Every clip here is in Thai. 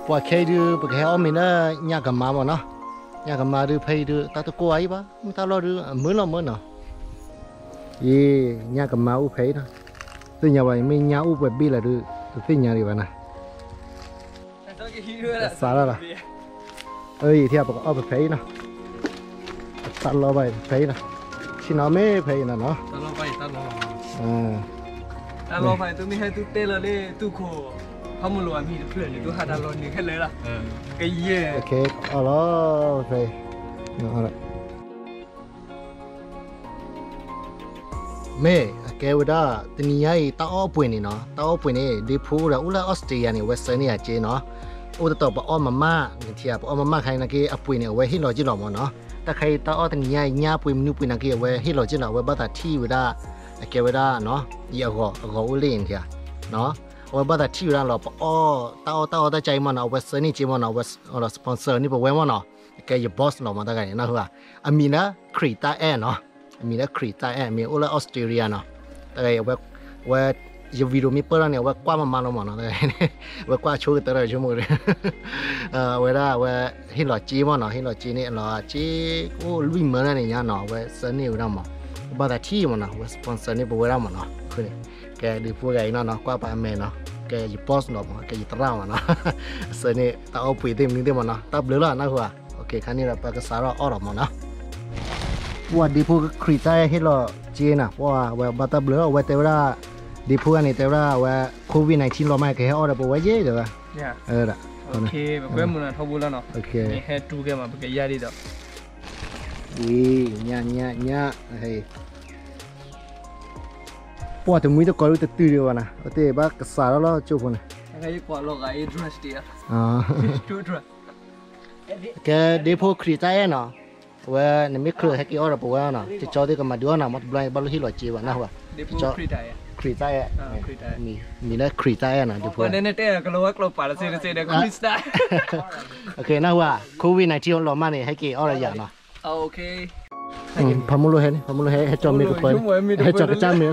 ปวดแค่ดูปวดแค่อ้อมนี่นะยากกับมาบ่เนาะยากกับมาดูเพย์ดูตาตะกัวไอ้ปะมึงตาเราดูมื้อเนาะยี่ยากกับมาอุเพย์นะตัวใหญ่ไปไม่ยาอุแบบบี้ละดูตัวใหญ่ดีวะนะสาระละเอ้ยเทียบกับอ้อแบบเพย์นะตัดเราไปเพย์นะชิน้องไม่เพย์นะเนาะตัดเราไปตัดเราตัดเราไปตัวนี้ให้ตัวเตะเลยตัวโคเขามาลวนมีเพื่อนอยู่ตัวหาตัดเราหนึ่งแค่เลยล่ะก็เย่โอเคเอาละเพย์เอาละเม่แกว่าตอนนี้ไอ้ตาอ้อป่วยนี่เนาะตาอ้อป่วยนี่ดีพูดแล้วอุลาออสเตรเลียนี่เวสเทิร์นนี่เจเนาะอุตตบอ้อมาม่าเทียบอ้อมาม่าใครนักเกอป่วยนี่เอาไว้ให้เราจีหล่อมั้งเนาะแต่ใครตาอ้อตอนนี้ไอ้ญาป่วยมันป่วยนักเกเอาไว้ให้เราจีหล่อไว้บ้าตาที่ว่าแกว่าเนาะยี่ก็อุเล่นเทียเนาะเอาไว้บ้าตาที่ว่าเราอ้อตาอ้อตาใจมันเอาเวสเทิร์นนี่เจมันเอาเวสเอาสปอนเซอร์นี่ไปไว้มั้งเนาะแกอย่าบอสเรามาตาไงนะหัวอามีนะครีตาแอเนาะมีนะครีตาแอมีอุลาออสเตรเลียเนาะแต่ว่าจะวิดีโอมีเปิดแล้วเนี่ยว่ากว่ามันลงมาเนาะแต่ว่ากว่าช่วยแต่ละชั่วโมงเลยว่าให้หล่อจีมันเนาะให้หล่อจีเนี่ยหล่อจีโอ้ลุยเหมือนอะไรเนี่ยเนาะว่าเสน่ห์เราหมดบ้านที่มันเนาะว่าสปอนเซอร์นี่บอกว่าเราหมดเนาะคือเนี่ยแกดูพูดไงเนาะกว่าไปอเมริกาเนาะแกอยู่บอสเนาะแกอยู่ตรามันเนาะเสน่ห์ตาเอาปุ๋ยเต็มนึงเต็มมันเนาะตาเบลอแล้วนะหัวโอเคครั้งนี้เราไปกับสาระอ้อมมันเนาะว่าดีพูดครีใจให้หล่อจีนะว่าบัตตาเบลอว่าแต่ว่าดีพูดอันนี้แต่ว่าโควิด-19เราไม่เคยเอาแต่ว่าเยอะเดี๋ยวละโอเคแบบเว้ยมันทบูแล้วเนาะโอเคนี่ให้ดูแกมาเป็นยาดีดอกเนี่ยเฮ้ยปวดแต่มือตะกอรู้แต่ตื่นเลยวะนะแต่บ้ากระสาแล้วจุบนะไอ้กว่าโลกไอ้ดรัสเดียดูดรัสแกดีพูดครีใจเนาะว่าเนี่ยไม่เคยให้กี่ออร์บอกว่าเนาะที่จอดก็มาดูนะมัดบลายบอลที่หล่อจีวะนะหัวจอครีใจมีนะครีใจนะดีพูดวันนี้เนี่ยก็รู้ว่าเราป่าละเสียเดี๋ยวก็มิสได้โอเคนะหัวโควิด-19เรามาเนี่ยให้กี่ออร์อย่างเนาะโอเคพามุโลให้จอมมีกับเปิ้ลให้จอดกระจ้ามี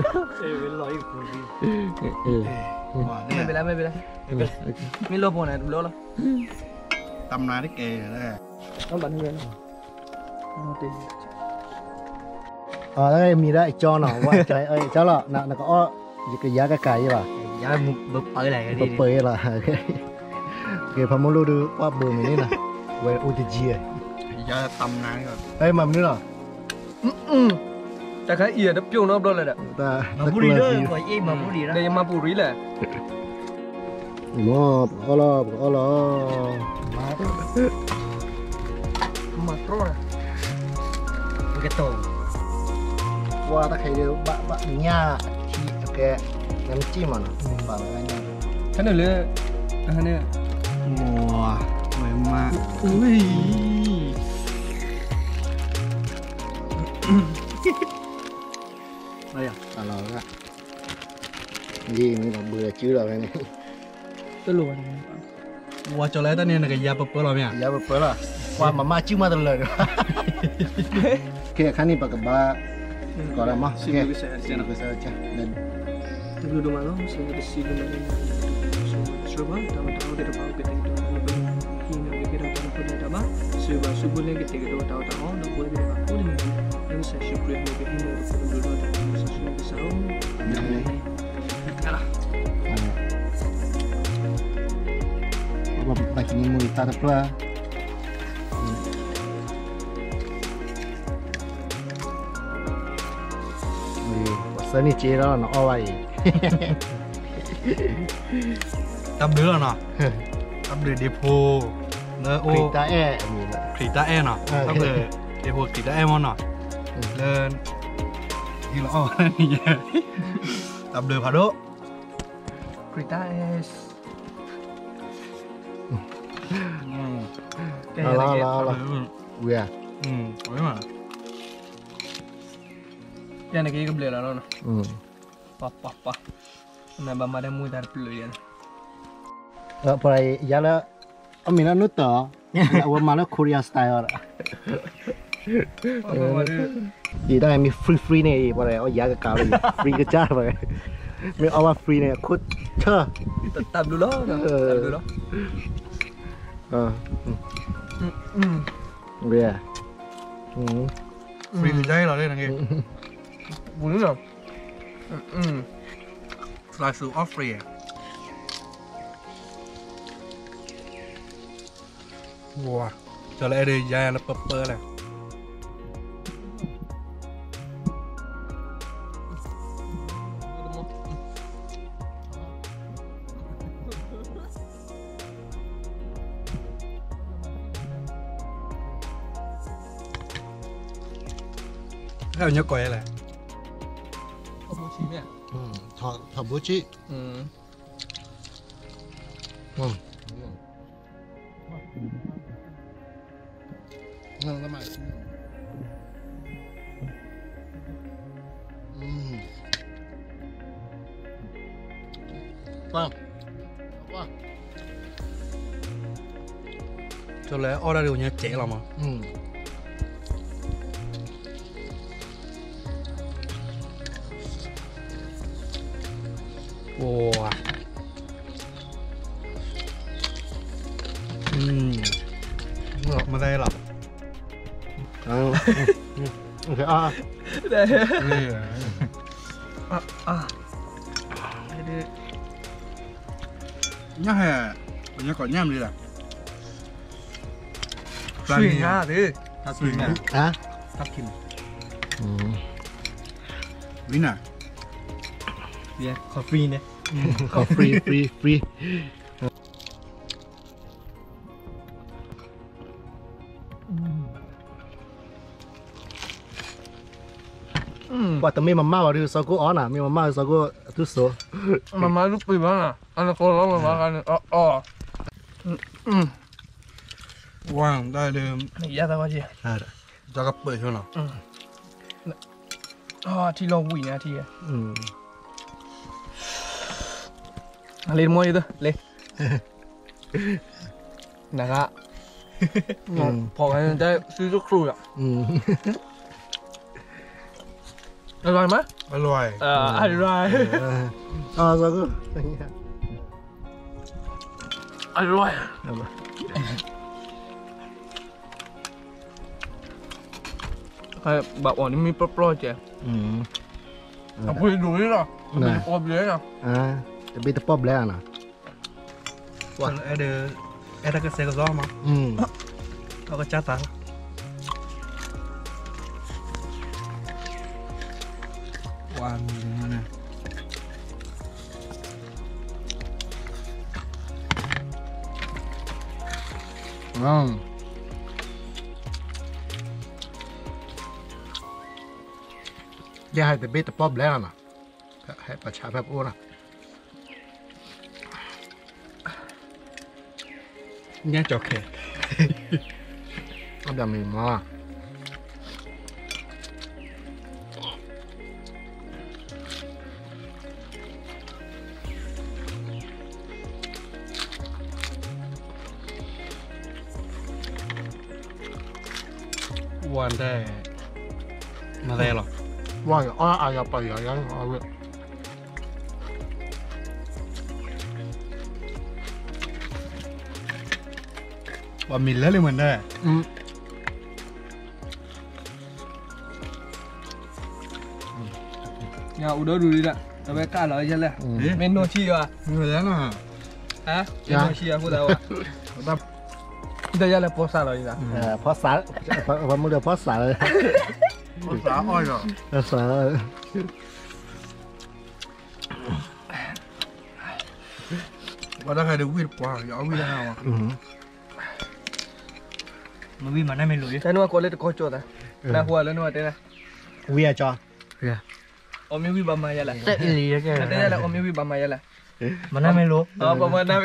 ไม่เป็นไรไม่โลภนะดูโลละตำนานที่เก๋เลยต้องบันเทิงแล้วมีได้จอหน่อว่าใจเจ้าหล่อน่ะก็อ้อจะยากระไก่ป่ะยาบุกเปิดอะไรกันดิเปิดล่ะโอเคพามุโลดูว่าเบอร์มีนี่นะเวอร์จียาตำนานก่อนมันนี่หรอแต่แค่เอียดเปรี้ยวนอบเลยแหละมาบุรีเลยขอเอ็มมาบุรีนะเดี๋ยวมาบุรีแหละมอบอ๋อมาโตนะมันก็โตว่าถ้าใครเดียวบะเนี่ยที่แกน้ำจิ้มมันบะอะไรเนี่ยท่านเลยท่านเนี่ยว้าสวยมากอะไรอ่ะตลอดละยี่มันก็เบื่อจื้อเราเลยนี่ตัวล้วนว่าจะแล้วตอนนี้นะก็ยาเปิดเราเนี่ยยาเปิดละว่ามาจื้อมาตลอดโอเคคันนี้ปากกบ้าก่อนละมั้งโอเคbisa aja dan dulu malam saya di sini coba tahu-tahu dari bawah kita itu hingga kira apa pun ada mah subuh lagi kita itu tahu-tahu nak boleh kita aku ini saya syukur ini dulu ada sesuatu besar kalah apa lagi ni mau taruh apaสนิทจีแล้วเนาะเอาไว้ตับเดือเนาะตับเดือเดโพเนื้อโอครีตาแอครีตาแอเนาะตับเดือเดโพครีตาแอมันเนาะเดินที่เราเอาอะไรนี่ตับเดือพาโดครีตาเอสเอาเวียไว้มายังไงก็เบลล์แล้วเนาะปะnah bama ada mudah dulu ya por ahí ya la amina no to ya wa mala Korea styleดีได้มีฟรีเนี่ยpor ahí ยากะกาวฟรีกะจ้าไปมีเอาว่าฟรีเนี่ยคุดเชอตับดูล้อตับดูล้อเบียร์ฟรีใจเราได้นะเงี้ยบุญเหรอสไลซ์ซูออฟฟรีว้าจะเลยได้ยาแล้วเปิดเลยแล้วเนี่ยก่อยอะไรขอบคุณชีเนี่ยถอดบุจินั่งทำไมว้าวจะเลยออเดอร์เนี่ยเจ๋งหรอมั้งว้าไม่ได้หรอกโอเคได้ nhá hè nhá có nhám đi là suy nha thế suy nha hả tắt kim vì nào yeah coffee nè free ว่าแต่ไม่มาม่าว่าดูสกุลอ๋อน่ะไม่มาม่าสกุลทุสโมาม่าลูกปีบ้างอ่ะอันนั้นก็ร้องมากันอ๋อว่างได้เลยนี่ยาตะวันจีจะกับเปิดใช่ไหมที่เราวิ่งนะที่เล่นมวยด้วยเล่นนะครับพอกันได้ซื้อทุกครูอ่ะอร่อยไหมอร่อยอร่อยสกุลอร่อยใครแบบว่านี่มีปลอดๆจ้ะเอาไปดูนี่หรอมีปอบเลยนะจะเป็นตะปอบแล้วนะว่าเอเดก็เซก็ร้องมั้งเขาก็จ้าตาวันนี้นะอย่าให้แต่เบ็ดตะปอบแล้วนะให้ประชาแบบโอ้นะเนี่ยจอกแค่ก็แบบมีมาวันได้มาได้หรอว่าอย่าไปอย่างนั้นเอาเลยว่ามิลแล้วเลยเหมือนได้อย่าอุดรดูดิละแต่ไม่กล้าเลยใช่ไหมเมนูชีว่ะเหมือนแล้วนะฮะเมนูชีอ่ะพูดเอาแบบเดี๋ยวจะเลยโพสต์อะไรล่ะโพสต์วันมื้อเดียวโพสต์เลยภาษาอ้อยเหรอภาษาว่าถ้าใครดูวิ่งกว่าอย่าเอาวิ่งได้หรอมันวิ่งมาได้ไม่รู้แต่นัวกดเลยตะโกนโจทย์นะน่าหัวแล้วนัวเต้นะวิ่งจ้ะโอมิวิบามายาละแต่อีลีแกแต่ได้ละโอมิวิบามายาละมันได้ไม่รู้ประมาณนั้น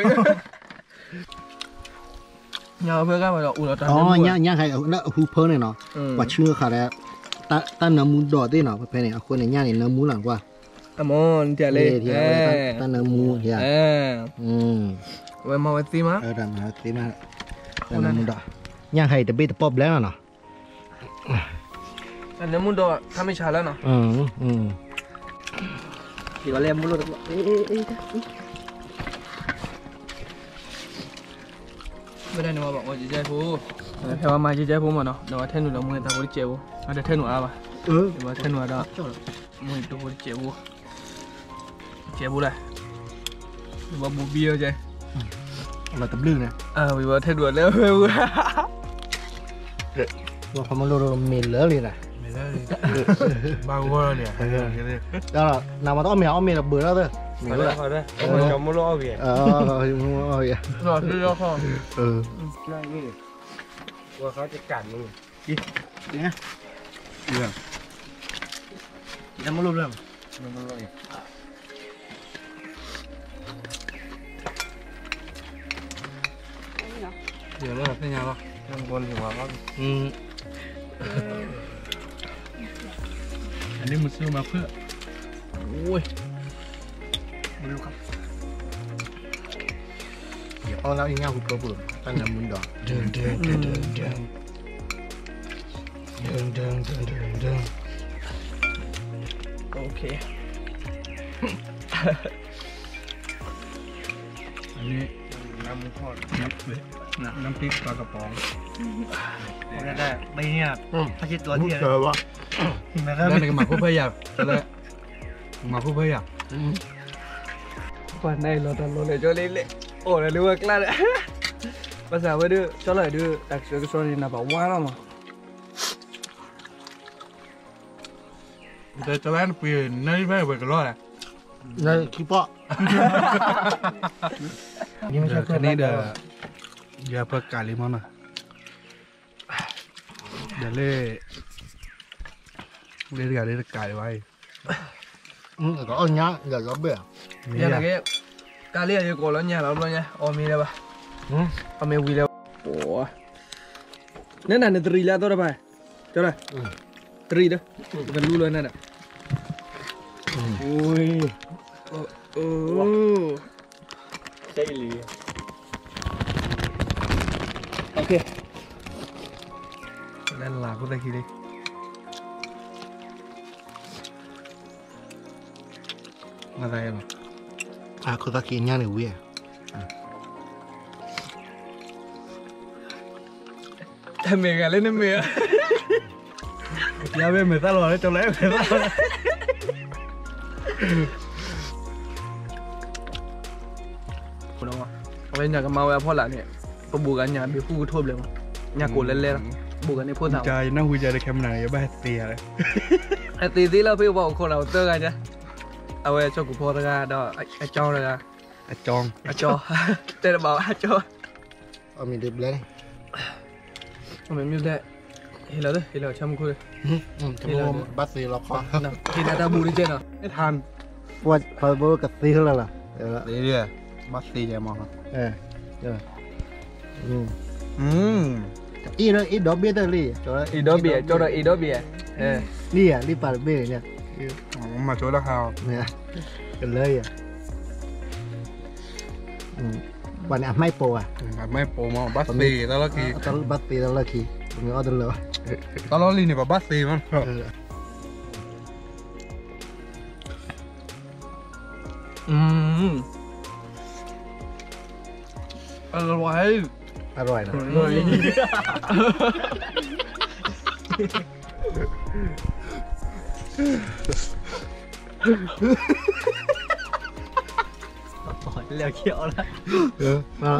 nhà bây giờ mà nó uống nó nhá hay nó hú phơ này nó và chưa khá là ta nấu muốn đỏ thế nào phải nàyคนnày nhá này nấu muốn làm qua amon thì là ta nấu muốn thì vậy mà tí má rồi mà tí má ta nấu muốn đỏ nhá hayแต่biết popแล้วเนาะอันนี้muốn đỏทำไม่ช้าแล้วเนาะที่ว่าเล่มมุ้งไม่ได้หนูบอกว่าจะใจพูแค่ว่ามาจะใจพูมาเนาะเดี๋ยวแท่นหนูเราเมื่อตาพูดเจ็บเอาแต่แท่นหนูอะไรเดี๋ยวแท่นหนูอะไรมือตัวพูดเจ็บเลยว่าบูเบียใจเราตะลึงนะวิว่าแท่นหนูแล้วเว้ยว่าพอมาโลเมลเลยนะไม่ได้บางว่าเนี่ยแล้วนามาต้องเอาเมลเบื่อแล้วเด้อมีด้วยพอได้จำไม่รู้เอาเบียร์เอาอย่ารอที่รอข้อนั่งนี่ว่าเขาจะกัดมึงเนี่ยเรื่องยังไม่รู้เรื่องมันอร่อยเดี๋ยวเลิกได้ยังวะยังบนหัวก็อันนี้มันซื้อมาเพื่อโอ้ยไม่รู้ครับเอาแล้วอีกอย่างคือเบื่อตั้งแต่มุนดอกเดินโอเคอันนี้น้ำทอดน้ำพริกปลากระป๋องได้ไม่เนี่ยพาชิตตัวที่เจอวะแล้วในกระหม่อมผู้พยาจะเลยหม่อมผู้พยาก่อนในรถเลยจะเละโอ้เลยรู้ว่ากล้าเลยภาษาว่าดื้อจะเลยดื้อแต่เชื่อก็ชอบนี่นะบอกว่าแล้วมั้งแต่จะแล่นปีนนั่นไม่ไปกันรอดอ่ะในคิปะนี่ไม่ใช่เพื่อนนี่เดี๋ยวอย่าเพิ่งการลิมอนอ่ะเดี๋ยวเล่การเล่ไก่ไว้ก็เอาเนี้ยอย่าเบื่อยังไงก็การเรียกอยู่ก่อนแล้วเนี่ยเราเนี่ยอ๋อมีแล้วปะเอาเมวีแล้วโอ้นั่นน่ะตรีแล้วตัวอะไรเจ้าอะไรตรีเด้อเป็นรู้เลยนั่นน่ะโอ้ยโอ้ใช่เลยโอเคเล่นหลาก็ได้ทีเดียวอะไรหรอคือตะกี้เนี้ยเนี่ยวิ่งเมย์กันเล่นเมย์อย่าเว้ยเหมือนตลอดเลยจนแล้วคุณน้องเอาไปอยากมาแวะพ่อหลานเนี่ยก็บูกันอยากไปพูดทั่วเลยมั้งอยากโกรธเล่นๆบูกันในพูดสาวใจน่าคุยใจในแคมป์ไหนอย่าไปเตียเลยไอ้ตีที่เราพี่บอกคนเราเตอร์กันจ้ะเอาไว้ชอบกูพ่อตะกาดอกไอ้จองเลยนะจองไอ้จอเต้นบอกไอ้จอเอามีดิบเลยมันไม่ได้เห็นแล้วด้วยเห็นแล้วช่ำคุยจะมองบัสซีล็อกคอที่นาตาบูดิเจนเหรอไม่ทันปวดพอเบอร์กับซีแล้วล่ะเรื่อยบัสซีจะมองครับอีเนาะอีดอกเบี้ยเตอร์ลี่จออีดอเบียจอร์อีดอเบียนี่อ่ะรีบปาดเบี้ยเนี่ยมาช่วยแล้วเขาเนี่ยกันเลยอ่ะวันนี้ไม่โปอ่ะไม่โปรมาบัสซีแล้วละกี่ตอนบัสตีแล้วละกี่ผมมีออเดอร์เลยตอนเราลีนี่แบบบัสซีมันอร่อยอร่อยนะเหลือเขียวแล้วมา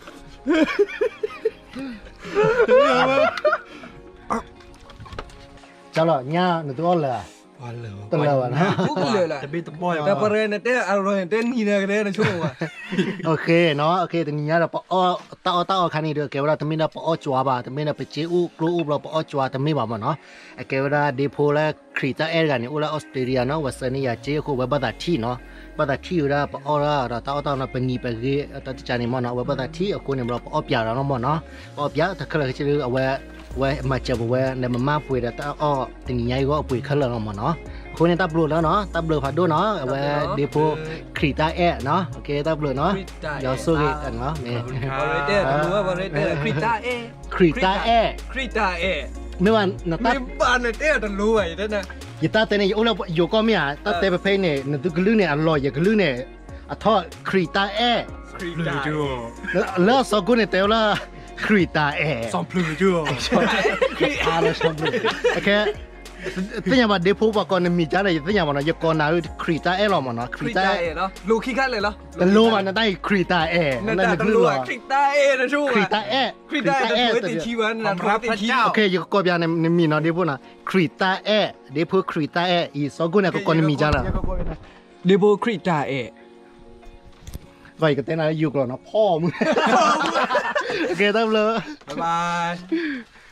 จ้าหล่อเนี่ยหนูตัวเลยวันเลยตัวเลยนะพูดเลยแหละจะบีตบอยแต่ประเด็นเนี่ยเต้อร่อยเต้นี่นะเต้ในช่วงว่ะโอเคเนาะโอเคตรงนี้เราปอต้าคันนี้เด้อเกวลาตมินะปอจัวบ่าตมินะไปเจอูกรูอูเราปอจัวตมิบ่ามันเนาะเกวลาเดโพและครีตาเอร์กันนี่อุลาออสเตรเลียเนาะวัสนี่ยาเจคูเวบัตที่เนาะบัตที่อยู่ละปอละเราต้านะเป็นงีไปเกตัดจานี่มันเนาะเวบัตที่กูเนี่ยเราปอปยาเราเนาะมันเนาะปอปยาถ้าเคยจะเอาไว้มาเจอไว้ในมันมาป่วยแต่อ้อตรงนี้ก็ป่วยขึ้นแล้วเนาะมันเนาะคนนี้ตับลูแล้วเนาะตับลูพัดดูเนาะไว้เดโพครีตาเอเนาะโอเคตับลูเนาะยอสู้กันเนาะนี่บริเตอร์รู้ว่าบริเตอร์คริตาเอครีตาเอคริตาเอไม่ว่านาตาไม่บ้านเต้ต้องรู้ไอ้นั่นนะยตาเตเนี่ยโอ้เราอยู่ก็ไม่อ่ะตาเตไปเพย์เนี่ยนั่นตุกลือเนี่ยอร่อยอย่างกลือเนี่ยอ่ะทอดครีตาเอคริตาจูแล้วสกุลเนี่ยเตลละครีตาแอซอมพลูจูอาร์ชอบเลยโอเคตั้งแต่ว่าเดพูว่าก่อนมีจ้าเลยตั้งแต่ว่าเนาะยก่อนนะครีตาแอหรอมันเนาะครีตาเนาะลูคิคันเลยเหรอแต่โลมันได้ครีตาแอนั่นแต่ตำรวจคริตาเอนะชูครีตาแอคริตาเอจะติดชีวันนะติดชีโอเคอยู่ก็bien ne mi no de bona krita e de pu krita e i so go ne ko ne mi ja la เดโบคริตาเอ vai ka tena yu ko no พ่อมึงโอเคตามเลยบ๊ายบาย